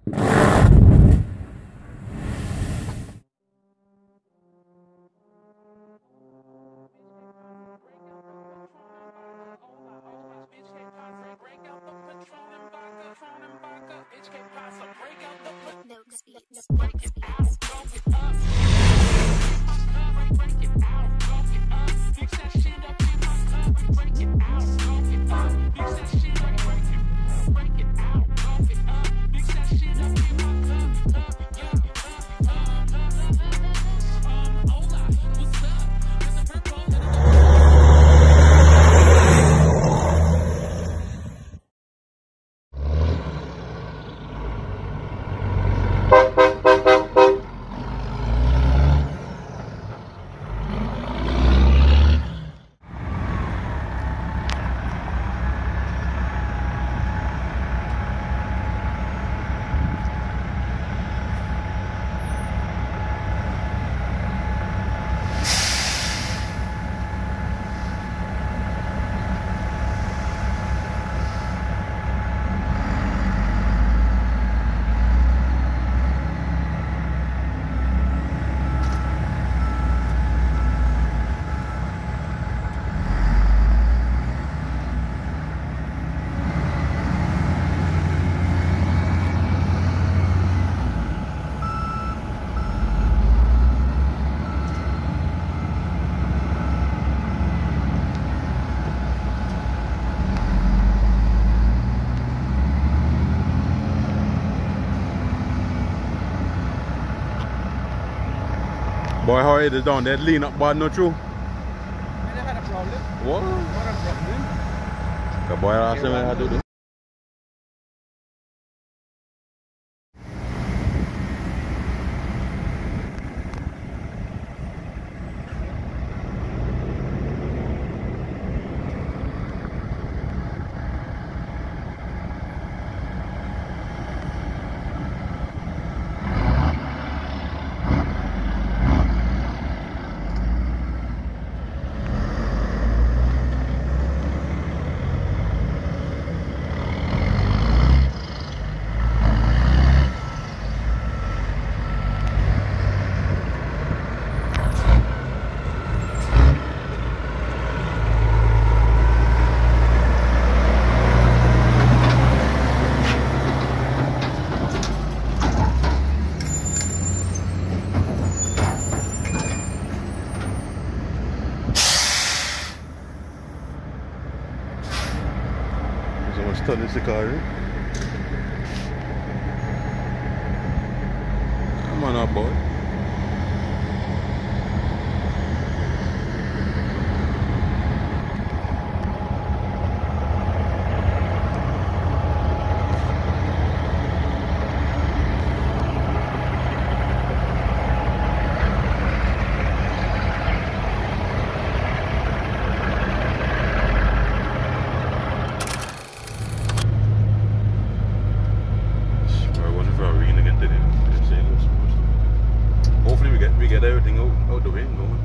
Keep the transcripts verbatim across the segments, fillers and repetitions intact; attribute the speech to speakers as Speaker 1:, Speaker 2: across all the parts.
Speaker 1: Boy, how it is down there? Lean up, boy, not true.
Speaker 2: I never had a problem.
Speaker 1: What?
Speaker 2: What a problem?
Speaker 1: The boy asked him how to do. Turn this car. Come on up, boy. Hopefully we get we get everything out, out the way and going.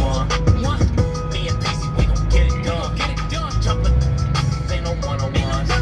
Speaker 1: One on one.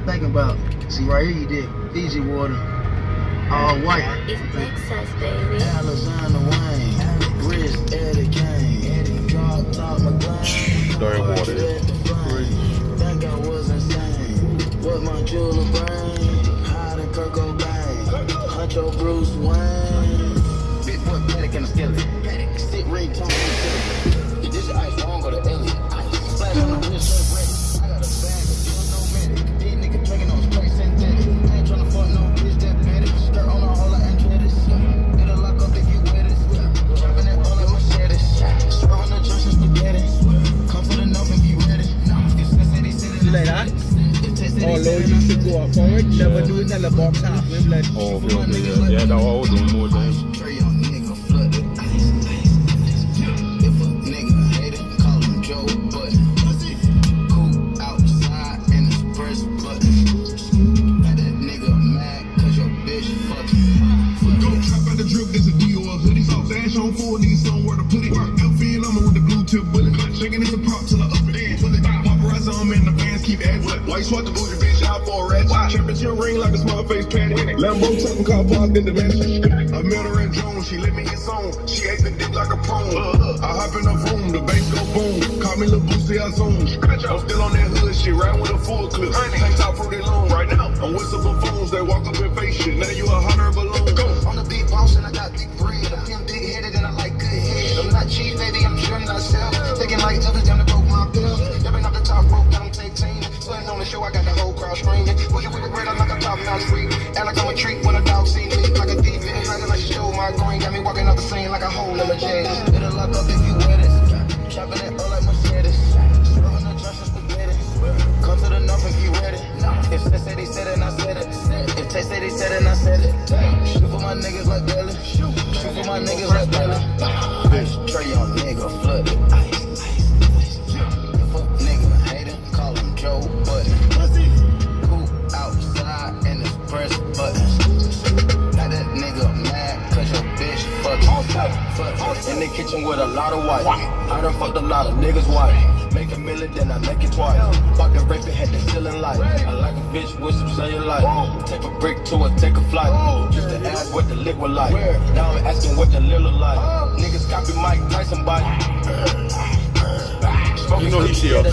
Speaker 3: thinking about. See, right here you did Fiji water. All white.
Speaker 4: It's Texas, baby.
Speaker 3: Alexander Wayne. Wrist, Eddie Kane. Drop top my glass.
Speaker 1: Dirty water.
Speaker 3: Think I was insane. What my jeweler brain. Hide in Kirk O'Bane. Huncho Bruce Wayne. Big boy Paddock in the skillet. Stick ring tone. If this your ice wrong, go to Elliot. Splash on the wrist, ready. I got a bag of deal, no medic. These niggas drinking on straight synthetic. I ain't tryna fuck no bitch that petty. Skirt on a whole lot and credits. It'll lock up if you with it. Chopping it all like machetes. Swerving the junction spaghetti. Come for the north and be ready.
Speaker 2: You like that? Although you should go up forward, never do another box half. Like,
Speaker 1: Oh, okay, okay, yeah. Yeah, that was doing more than.
Speaker 3: If a nigga hate it, call him Joe Budden. Cool outside in his press button. Got that nigga mad cause your bitch fucking.
Speaker 5: Go trap out the drip, there's a D or a hoodie. Soft dash on four, need somewhere to put it. Outfit, I'm with the blue tip bullet. Shaking it's a prop till I up it in. Paparazzi on me and the fans keep asking. White swat the bougie bitch out for a rat. Championship ring like a small face patty. Lambo talking car parked in the mansion. I met her in June, she let me get on. She ate the dick like a prune. I hop in her room, the bass go boom. Call me Lil Boosie, I zoom. I'm still on that hood shit, riding with a full clip. Tank top fruity long right now. I'm with some buffoons, they walk up and face shit. Now you a hundred balloon. Go.
Speaker 3: On the big boss and I got big bread. I'm him big headed and I like good head. I'm not cheap, baby, I'm sure myself. Taking like others down to broke my bill. Jumping off the top rope, got them take team. Putting on the show, I got the whole crowd screaming. Pushing with the bread, I'm like a top notch freak. And I come a treat when a dog see me. Like a thief, and hiding like she stole my green. Got me walking out the scene like a hole in my jazz. It'll lock up if you wear this. Chopping it all like Mercedes. Swerving the junction spaghetti. Come to the north if you ready. If they say they said it, and I said it. If they say they said it, and I said it. Shoot for my niggas like Belly. Shoot for my niggas like Belly. Trey on nigga flooded. Ice, ice, ice. If a nigga hate him, call him Joe Budden. Cool outside in his press button. Got that nigga mad cause your bitch fucking. In the kitchen with a lot of white. I done fucked a lot of niggas white. Make a million, then I make it twice. Fuck the rape, had the ceiling light. I like a bitch with some cellulite. Take a brick to her, take a flight. Just to ask what the liquid like. Now I'm asking what the little like. Niggas copy Mike Tyson bite.
Speaker 1: You know he see us.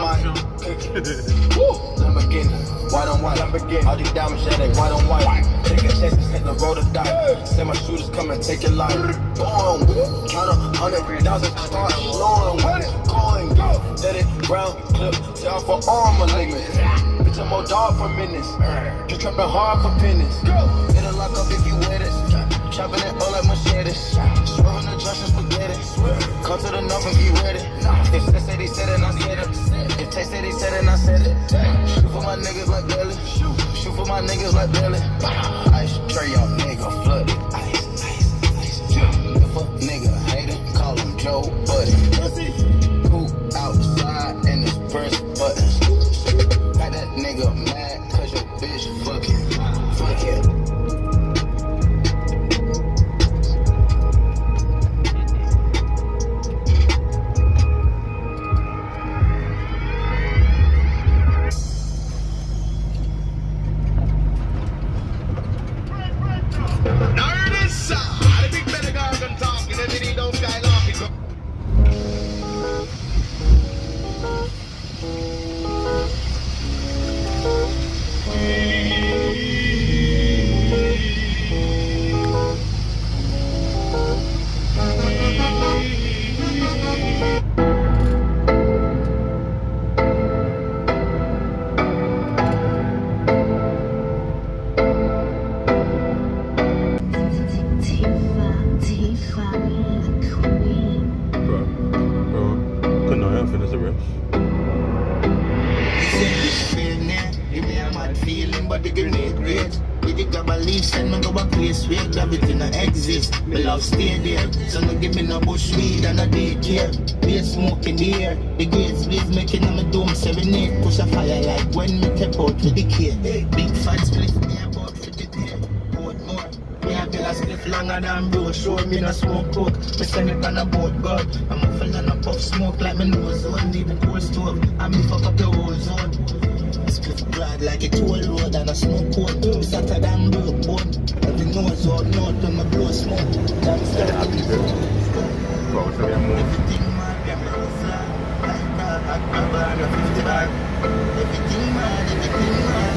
Speaker 3: Lamborghini, white on white, Lamborghini. All these diamonds, yeah, they white on white. Take a chance and hit the road to die. Send my shooters come and take your life. Boom, count a hundred thousand, start blowing. Going, let it round clip, tell for armor limit. Bitch, I'm more dog for minutes. Just trapping hard for pennies. It'll lock up if you with it. Chopping it all like machetes. Swerving the junction spaghetti. Come to the north and be ready. If they say they said it, and I said it. If they say they said it, and I said it. Shoot for my niggas like Belly. Shoot for my niggas like Belly. Ice tray on nigga flooded. Ice, ice, ice. If a nigga hate him, call him Joe Budden. Cool outside in his press button. Got that nigga mad cause your bitch fucking. Fuck it.
Speaker 6: But the grenade great. With the grab a leaf, send me go a place where gravity no exist. Me love stay there, so no give me no bush weed and no daycare. Be a smoke in the air, the gates blaze making on my dome serenade. Push a fire like when me tap out with the kid. Big fat split me about fifty there. Boat more, me a bill a split longer than road. Show me no smoke coke, me send it on a boat god. I'm a full and a puff smoke like me nose zone. Even cold stove, and me fuck up the whole zone. Split broad like a toll road and a smoke coat. Satter than broke bone. Every nose out north when I blow smoke. Damn stuff. Everything mad, them no fly. Like brad, like brad, a fifty bag. Everything mad, everything mad.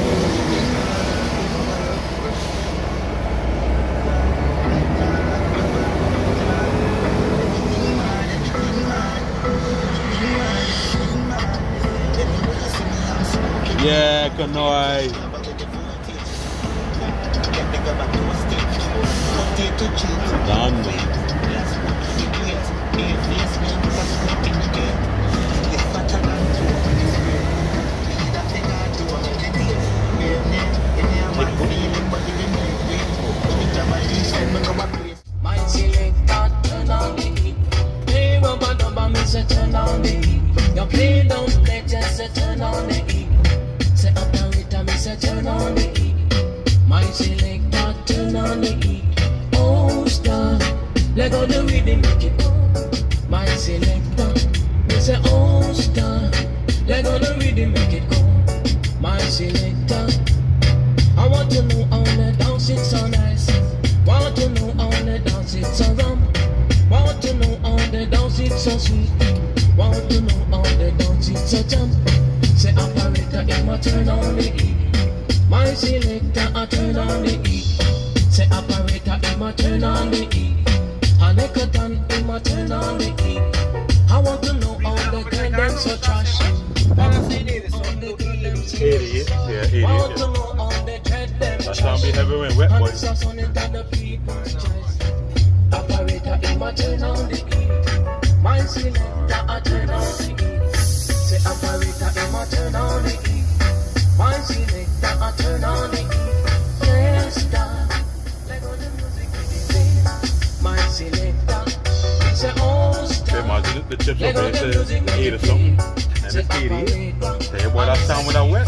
Speaker 1: Yeah, good night. Done.
Speaker 7: My selector turn on the heat. Play rubber dubber, me say turn on the heat. You play down, let just say turn on the heat. Say operator, me say turn on the heat. My selector turn on the heat. Oh star, let go the rhythm make it go. My selector, me say oh star, let go the rhythm make it go. My selector, I want to know how the dance it's so nice. Want to know how the dance it's so rum. Want to know how the dance it's so sweet. Want to know how the dance it's so jump. Say operator, it ma turn on the heat. My selector, I turn on the heat. Say operator, it ma turn on the heat. Hanekatan, it ma turn on the heat. I want to know how the girl them so trash. Want to know how the girl them so
Speaker 1: Idiot. Yeah, idiot.
Speaker 7: Want to know how the dread them
Speaker 1: That's how be heavy when wet, boy.
Speaker 7: Operator, it ma turn on the heat. My selector, I turn on the heat. Say operator, it ma turn on the heat. My selector, I turn on the heat. Yes, star. Let go the music with the bass. My selector, say oh star.
Speaker 1: Imagine it, the chips up there says eight or something. And it's idiot. Hey, boy, that sound with that wet.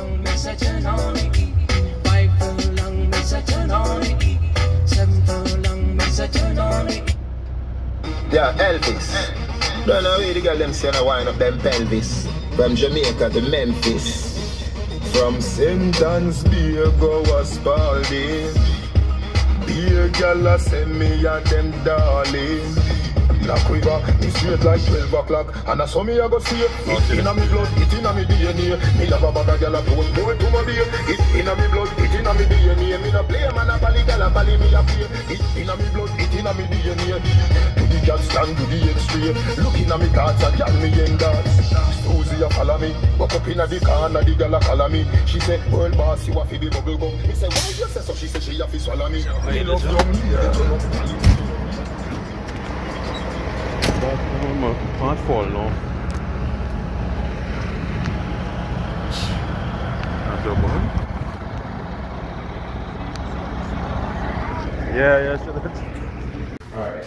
Speaker 7: Five furlong, me say turn on the heat. Seven furlong, me say turn on the heat.
Speaker 6: Yeah, Elvis. Don't know where the girl them say no wind up them pelvis. From Jamaica to Memphis. From Saint Anne's Bay go a Spalding. Beer girl a send me and them darling. Black River, me straight like twelve o'clock. And I saw me I go see it. It inna me blood, it inna me D N A. Me love a bag of gyal a pose, do it to my beer. It inna me blood, it inna me D N A. Me no play man a bally, gyal a bally me a play. It inna me blood, it inna me D N A. To the gyal stand to the X-ray. Looking at me thoughts and gyal me in dance. Susie a follow me, walk up inna the corner, the gyal a follow me. She say, world boss, you a fi the bubble gum. Me say, why you say so? She say she a fi swallow me. Me love you, me
Speaker 1: Can't fall now. That's your boy. Yeah, yeah, sure.
Speaker 2: Alright.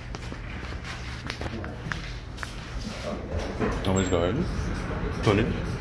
Speaker 1: How much going? twenty.